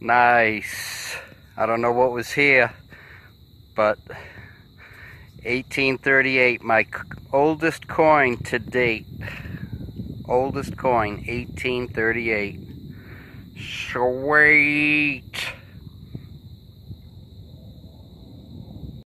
Nice. I don't know what was here, but 1838, my oldest coin to date. Oldest coin, 1838. Sweet.